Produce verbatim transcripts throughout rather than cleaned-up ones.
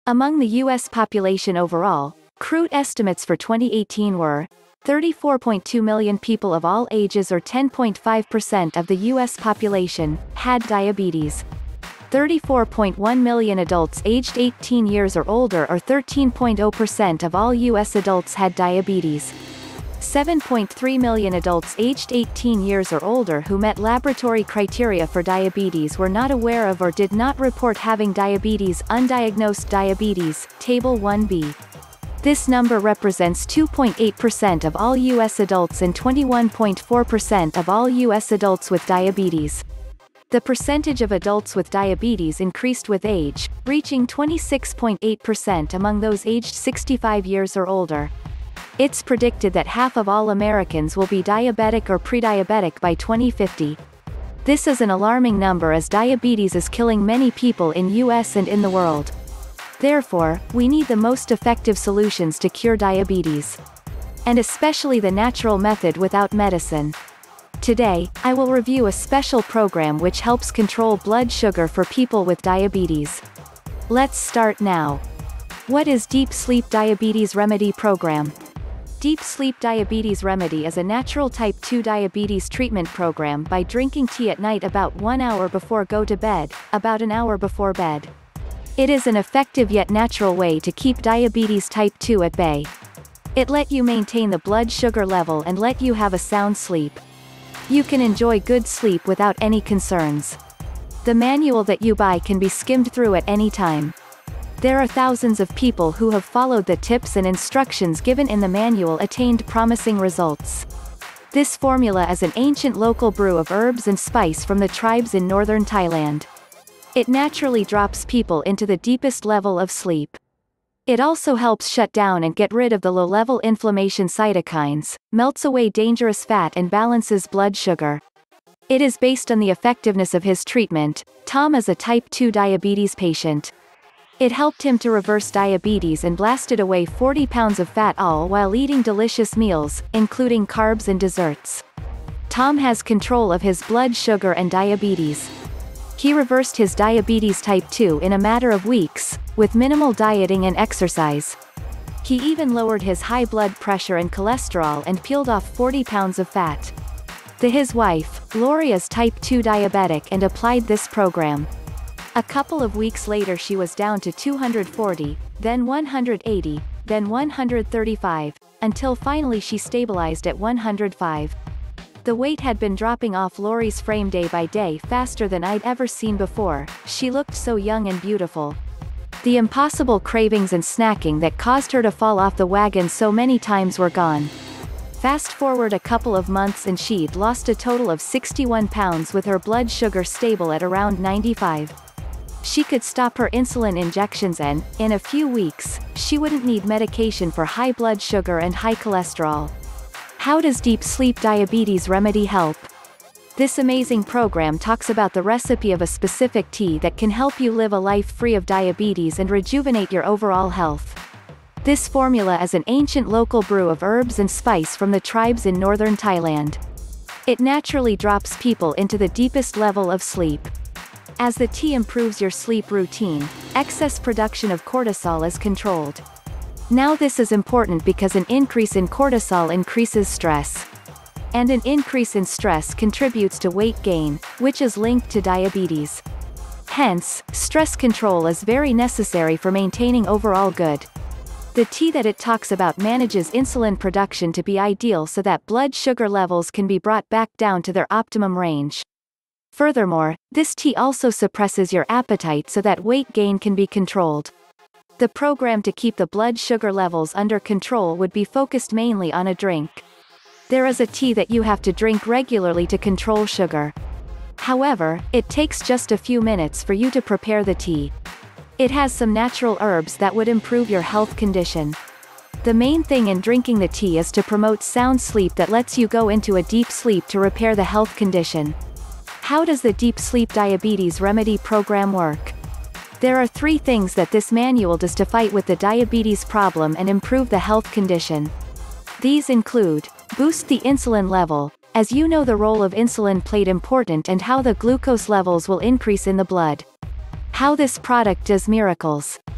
Among the U S population overall, crude estimates for twenty eighteen were thirty-four point two million people of all ages, or ten point five percent of the U S population, had diabetes. thirty-four point one million adults aged eighteen years or older, or thirteen point zero percent of all U S adults, had diabetes. seven point three million adults aged eighteen years or older who met laboratory criteria for diabetes were not aware of or did not report having diabetes. Undiagnosed diabetes, Table one B. This number represents two point eight percent of all U S adults and twenty-one point four percent of all U S adults with diabetes. The percentage of adults with diabetes increased with age, reaching twenty-six point eight percent among those aged sixty-five years or older. It's predicted that half of all Americans will be diabetic or prediabetic by twenty fifty. This is an alarming number, as diabetes is killing many people in U S and in the world. Therefore, we need the most effective solutions to cure diabetes. And especially the natural method without medicine. Today, I will review a special program which helps control blood sugar for people with diabetes. Let's start now. What is Deep Sleep Diabetes Remedy Program? Deep Sleep Diabetes Remedy is a natural type two diabetes treatment program by drinking tea at night about one hour before go to bed, about an hour before bed. It is an effective yet natural way to keep diabetes type two at bay. It let you maintain the blood sugar level and let you have a sound sleep. You can enjoy good sleep without any concerns. The manual that you buy can be skimmed through at any time. There are thousands of people who have followed the tips and instructions given in the manual attained promising results. This formula is an ancient local brew of herbs and spice from the tribes in northern Thailand. It naturally drops people into the deepest level of sleep. It also helps shut down and get rid of the low-level inflammation cytokines, melts away dangerous fat and balances blood sugar. It is based on the effectiveness of his treatment. Tom is a type two diabetes patient. It helped him to reverse diabetes and blasted away forty pounds of fat, all while eating delicious meals, including carbs and desserts. Tom has control of his blood sugar and diabetes. He reversed his diabetes type two in a matter of weeks, with minimal dieting and exercise. He even lowered his high blood pressure and cholesterol and peeled off forty pounds of fat. The his wife, Lori, is type two diabetic and applied this program. A couple of weeks later she was down to two hundred forty, then one hundred eighty, then one hundred thirty-five, until finally she stabilized at one hundred five. The weight had been dropping off Lori's frame day by day faster than I'd ever seen before. She looked so young and beautiful. The impossible cravings and snacking that caused her to fall off the wagon so many times were gone. Fast forward a couple of months and she'd lost a total of sixty-one pounds with her blood sugar stable at around ninety-five. She could stop her insulin injections and, in a few weeks, she wouldn't need medication for high blood sugar and high cholesterol. How does Deep Sleep Diabetes Remedy help? This amazing program talks about the recipe of a specific tea that can help you live a life free of diabetes and rejuvenate your overall health. This formula is an ancient local brew of herbs and spice from the tribes in northern Thailand. It naturally drops people into the deepest level of sleep. As the tea improves your sleep routine, excess production of cortisol is controlled. Now this is important because an increase in cortisol increases stress. And an increase in stress contributes to weight gain, which is linked to diabetes. Hence, stress control is very necessary for maintaining overall good. The tea that it talks about manages insulin production to be ideal so that blood sugar levels can be brought back down to their optimum range. Furthermore, this tea also suppresses your appetite so that weight gain can be controlled. The program to keep the blood sugar levels under control would be focused mainly on a drink. There is a tea that you have to drink regularly to control sugar. However, it takes just a few minutes for you to prepare the tea. It has some natural herbs that would improve your health condition. The main thing in drinking the tea is to promote sound sleep that lets you go into a deep sleep to repair the health condition. How does the Deep Sleep Diabetes Remedy program work? There are three things that this manual does to fight with the diabetes problem and improve the health condition. These include, boost the insulin level, as you know the role of insulin played important and how the glucose levels will increase in the blood. How this product does miracles.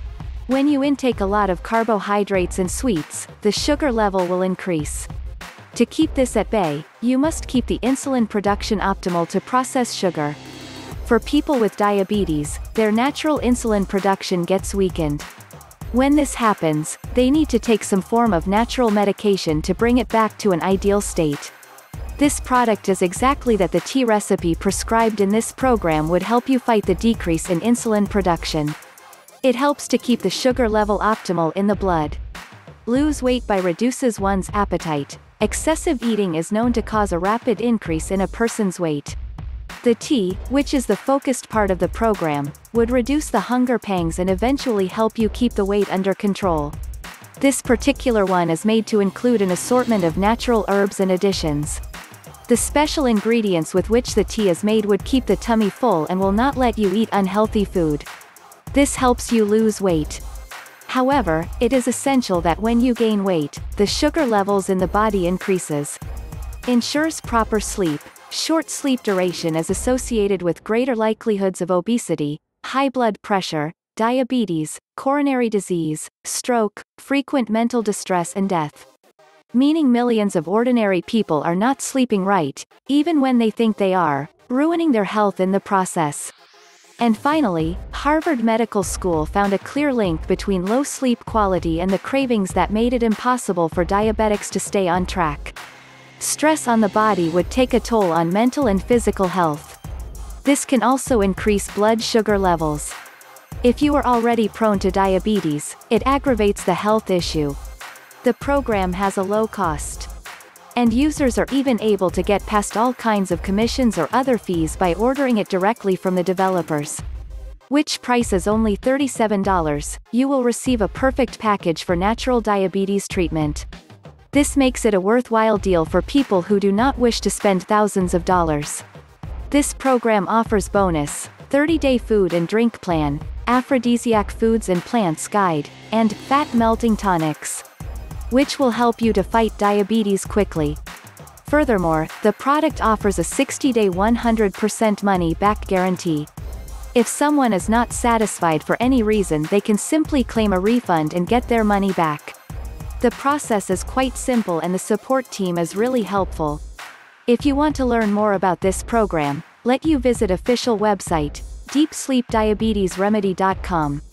When you intake a lot of carbohydrates and sweets, the sugar level will increase. To keep this at bay, you must keep the insulin production optimal to process sugar. For people with diabetes, their natural insulin production gets weakened. When this happens, they need to take some form of natural medication to bring it back to an ideal state. This product is exactly that. The tea recipe prescribed in this program would help you fight the decrease in insulin production. It helps to keep the sugar level optimal in the blood. Lose weight by reduces one's appetite. Excessive eating is known to cause a rapid increase in a person's weight. The tea, which is the focused part of the program, would reduce the hunger pangs and eventually help you keep the weight under control. This particular one is made to include an assortment of natural herbs and additions. The special ingredients with which the tea is made would keep the tummy full and will not let you eat unhealthy food. This helps you lose weight. However, it is essential that when you gain weight, the sugar levels in the body increases. Ensures proper sleep. Short sleep duration is associated with greater likelihoods of obesity, high blood pressure, diabetes, coronary disease, stroke, frequent mental distress and death. Meaning millions of ordinary people are not sleeping right, even when they think they are, ruining their health in the process. And finally, Harvard Medical School found a clear link between low sleep quality and the cravings that made it impossible for diabetics to stay on track. Stress on the body would take a toll on mental and physical health. This can also increase blood sugar levels. If you are already prone to diabetes, it aggravates the health issue. The program has a low cost. And users are even able to get past all kinds of commissions or other fees by ordering it directly from the developers. Which price is only thirty-seven dollars, you will receive a perfect package for natural diabetes treatment. This makes it a worthwhile deal for people who do not wish to spend thousands of dollars. This program offers bonus, thirty-day food and drink plan, aphrodisiac foods and plants guide, and fat melting tonics, which will help you to fight diabetes quickly. Furthermore, the product offers a sixty-day one hundred percent money-back guarantee. If someone is not satisfied for any reason, they can simply claim a refund and get their money back. The process is quite simple and the support team is really helpful. If you want to learn more about this program, let you visit official website, deep sleep diabetes remedy dot com.